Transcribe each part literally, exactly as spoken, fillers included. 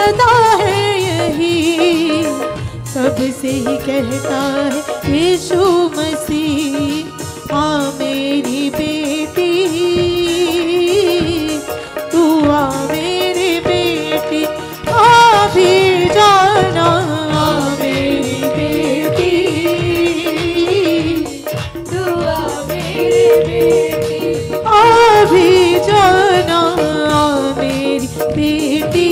सदा है यही, सबसे ही कहता है यीशु मसीह, आ मेरी बेटी, तू आ मेरी बेटी, आ भी जाना, आ मेरी बेटी, तू आ मेरी बेटी, आ भी जाना, आ मेरी बेटी,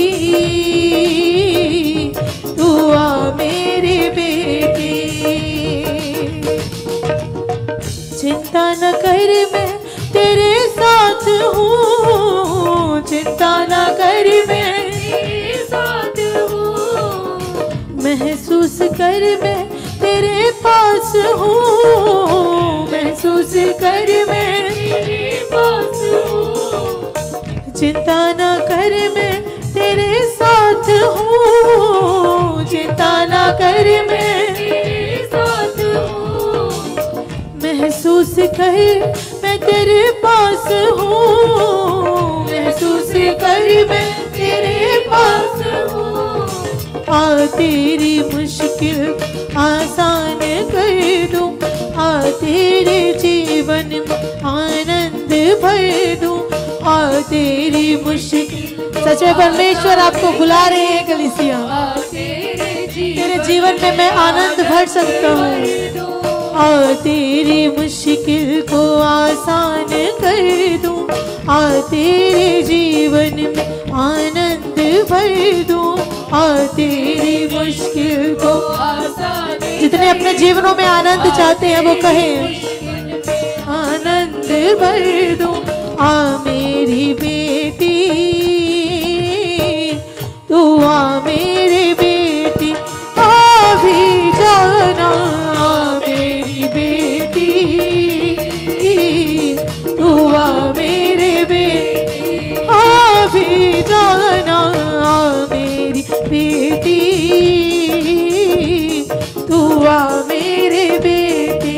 तू आ मेरी बेटी। चिंता न कर मैं तेरे साथ हूँ, चिंता न कर मैं तेरे साथ हूँ, महसूस कर मैं तेरे पास हूँ, महसूस कर मैं तेरे पास हूँ, चिंता न कर मैं तेरे साथ हूँ, चिंता न कर मैं तेरे साथ हूँ, महसूस कर मैं तेरे पास हूँ, महसूस कर मैं तेरे पास हूँ, आ तेरी मुश्किल आसान कर दूँ, आ तेरे जीवन में आनंद भर दूँ, आ तेरी मुश्किल। सच में परमेश्वर आपको बुला रहे हैं कलीसिया, तेरे जीवन में मैं आनंद भर सकता हूँ, आ तेरी मुश्किल को आसान कर दूँ, आ तेरे जीवन में आनंद भर दूँ, आ तेरी मुश्किल को आसान। जितने अपने जीवनों में आनंद चाहते हैं वो कहें, आनंद भर दूँ, आ मेरी बेटी, तू आ मेरी बेटी, आ भी जाना, आ मेरी बेटी, तू आ मेरी बेटी, आ भी जाना, आ मेरी बेटी, तू आ मेरी बेटी।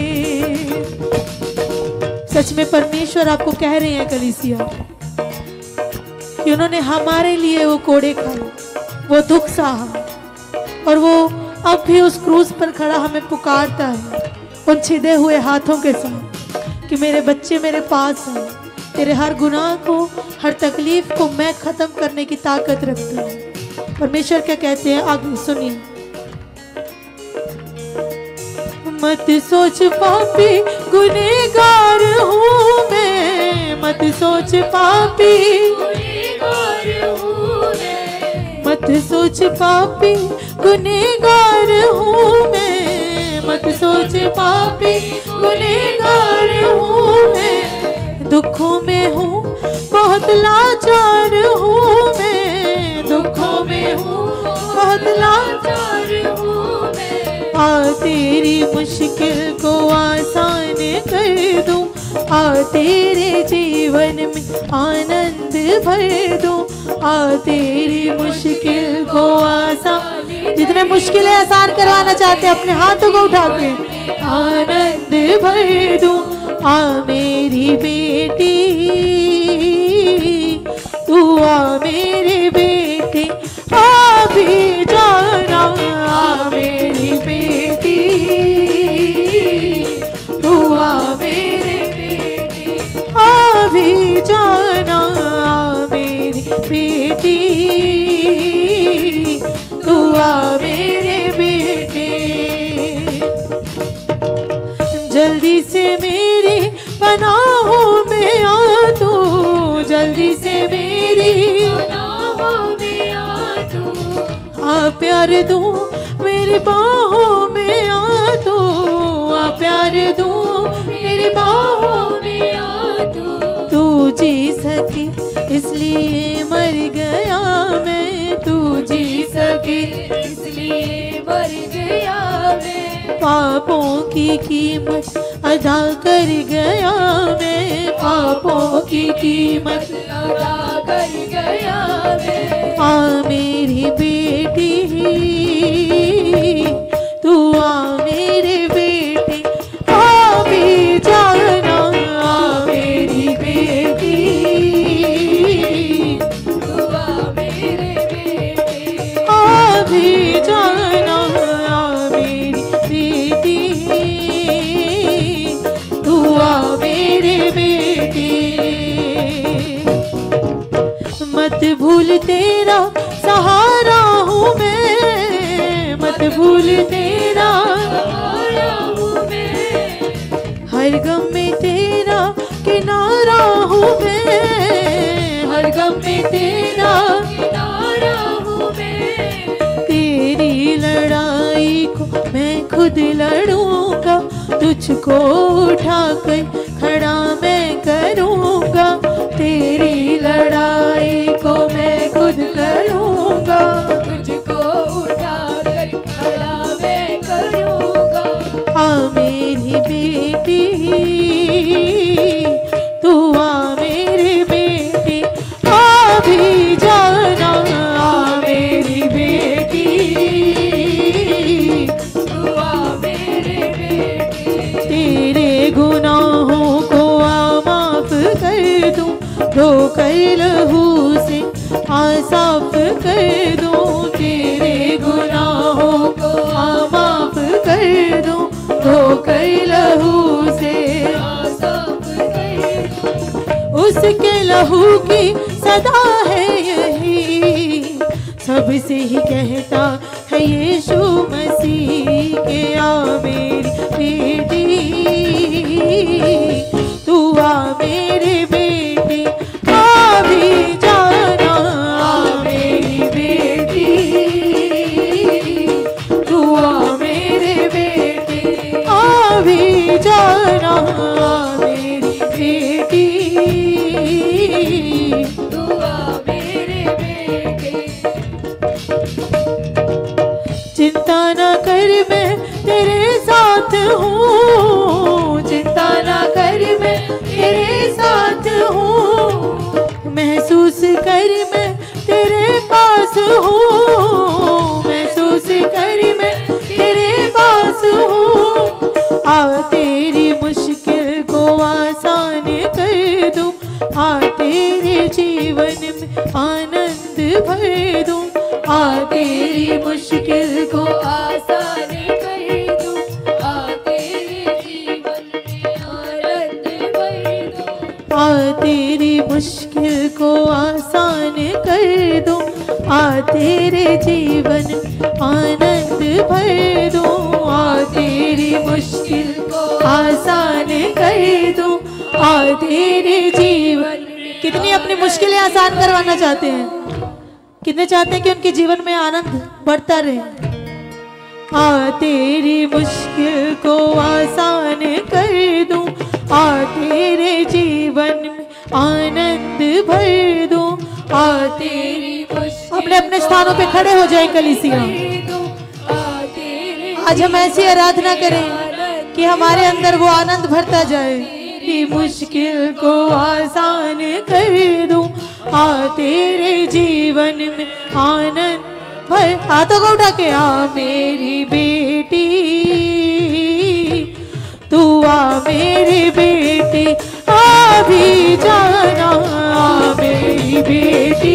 सच में परमेश्वर आपको कह रहे हैं कलीसिया कि उन्होंने हमारे लिए वो कोड़े खाए, वो दुख सहा, और वो अब भी उस क्रूस पर खड़ा हमें पुकारता है उन छिदे हुए हाथों के साथ कि मेरे बच्चे मेरे पास हैं, तेरे हर गुनाह को, हर तकलीफ को मैं खत्म करने की ताकत रखता हूँ। परमेश्वर क्या कहते हैं आगे सुनिए, मत सोच पापी गुनहगार हूँ मैं, मत सोच पापी गुनहगार हूँ मैं, मत सोच पापी गुनहगार हूँ मैं, मत सोच पापी गुनहगार हूँ मैं, दुखों में हूँ बहुत लाचार हूँ मैं, दुखों में हूँ बहुत लाचार हूँ मैं, आ तेरी मुश्किल को आसान कर दूँ, आ तेरे जीवन में आनंद भर दूँ, आ तेरी मुश्किल को आसान। जितने मुश्किलें आसान करवाना चाहते हैं अपने हाथों को उठा के, आनंद भर दूँ, आ मेरी बेटी, तू आ मेरी बेटी, आ भी जाना, आ मेरी बेटी, तू आ मेरी बेटी, आ भी जाना, आ मेरी बेटी, तू आ मेरे बेटे। जल्दी से मेरी पनाहों में आ तू, जल्दी से मेरी पनाहों में आ तू, आ प्यार दूं मेरी बाहों में आ तू, आ प्यार दूं मेरी बाहों में आ तू, तू जी सके इसलिए मर गया मैं, तू जी सके इसलिए मर गया मैं, पापों की कीमत अदा कर गया मैं, पापों की कीमत अदा कर गया मैं, आ मेरी बेटी, तू आ मेरे बेटी, आ भी जाना, आ मेरी बेटी, तू आ मेरे बेटी, भूल तेरा सहारा हूँ मैं, मत भूल तेरा सहारा हूँ मैं, हर गम में तेरा किनारा हूँ मैं, हर गम में तेरा किनारा हूँ मैं, तेरी लड़ाई को मैं खुद लड़ूंगा, तुझको उठाकर खड़ा मैं करूंगा, तेरी लड़ाई को मैं खुद करूंगा, तुझको उठाकर खड़ा मैं करूंगा। आ मेरी बेटी तू आ मेरी बेटी, आ भी जाना, आ मेरी बेटी तू आ मेरी बेटी, तेरे गुनाहों को आ माफ कर दूं, धोकर लहू से आ साफ कर दूं, तेरे गुनाहों को आ माफ कर दूं, धोकर लहू से आ साफ कर दूं। उसके लहू की सदा है यही, सबसे ही कहता है यीशु मसीह के आ मेरी बेटी, तू आ मेरे बेटी, आ भी जाना, आ मेरी बेटी, तू आ मेरे बेटी, आ भी जाना, आ मेरी बेटी, तू आ मेरे बेटी। चिंता ना कर मैं तेरे साथ हूँ, चिंता ना कर मैं तेरे साथ हूँ, महसूस कर मैं तेरे पास हूँ, महसूस कर मैं तेरे पास हूँ, आ तेरी मुश्किल को आसान कर दूँ, आ तेरे जीवन में आनंद भर दूँ, आ तेरी मुश्किल को आसान कर दूँ, आ तेरे जीवन में आनंद भर दूँ, आ तेरी मुश्किल को आसान कर दूँ, आ तेरे जीवन में आनंद भर दूँ, आ तेरी मुश्किल को आसान कर दूँ, आ तेरे जीवन। कितनी अपनी मुश्किलें आसान करवाना चाहते हैं, कितने चाहते हैं कि उनके जीवन में आनंद बढ़ता रहे। आ तेरी मुश्किल को आसान कर दूं, आ तेरे जीवन में आनंद भर दूं, आ तेरी अपने अपने स्थानों पे खड़े हो जाए कलीसिया। आज हम ऐसी आराधना करें कि हमारे अंदर वो आनंद भरता जाए, कि मुश्किल को आसान कर दूं, आ तेरे जीवन में आनंद भर। हाथों को उठा के आ मेरी बेटी, तू आ मेरी बेटी, आ भी जाना, आ मेरी बेटी,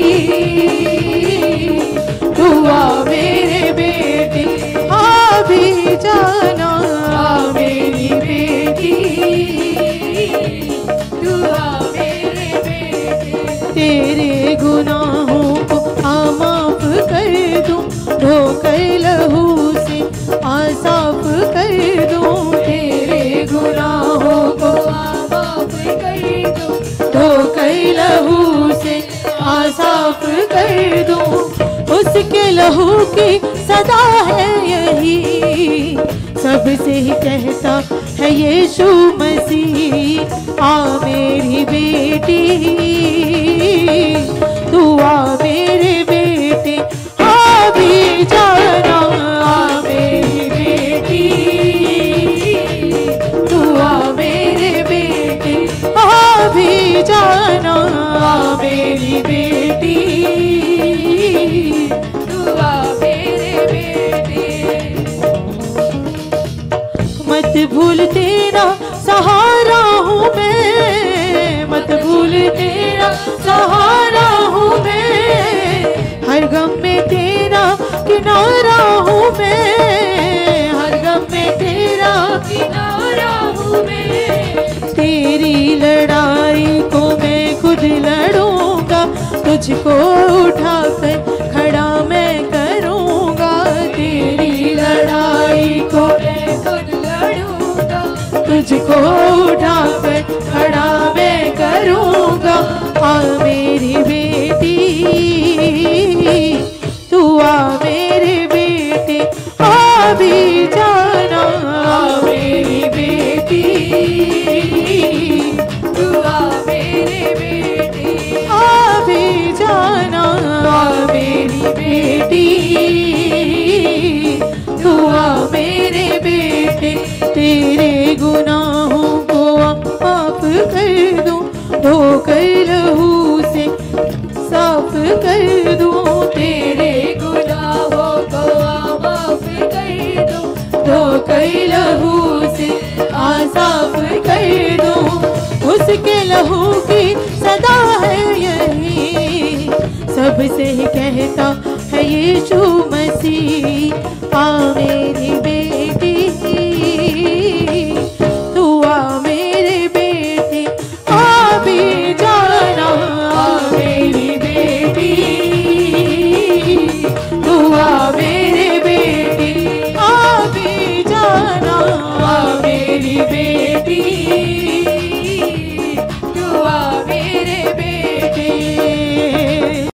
तू आ मेरे बेटी, आ भी जाना, आ मेरी बेटी, तू आ मेरे बेटी। तेरे गुनाहों को आ माफ कर दूं, धोकर लहू से आ साफ कर दूं, तेरे गुनाहों को आ माफ कर दूं, धोकर लहू से आ साफ कर दूं। उसके लहू की सदा है यही, सबसे ही कहता है यीशु मसीह, आ मेरी बेटी, तू आ मेरे बेटे, आ भी जाना, आ मेरी बेटी, तू आ मेरे बेटे, आ भी जाना, आ मेरी बेटी, तू आ मेरे बेटे। मत भूल तेरा सहारा हूँ मैं, मत भूल तेरा सहारा हूँ मैं, हर गम में तेरा किनारा हूँ मैं, हर गम में तेरा किनारा हूँ मैं, तेरी लड़ाई को मैं खुद लड़ूंगा, तुझ तुझको उठाकर खड़ा मैं करूँगा, तेरी लड़ाई को मैं खुद लड़ूंगा। तुझको उठाकर खड़ा मैं करूँगा। आ मेरी बेटी, तू आ मेरी बेटी, आ भी जाना। आ मेरी बेटी, तू आ मेरी बेटी, आ भी जाना। आ मेरी बेटी, तू आ मेरे बेटे, तेरे गुनाहों को माफ कर दूं, धोकर लहू से साफ कर दूं। तेरे गुनाहों को माफ कर दूं, धोकर लहू से आ साफ कर दूं। उसके लहू की सदा है यही, सबसे कहता है यीशु मसीह, आ मेरी बेटी,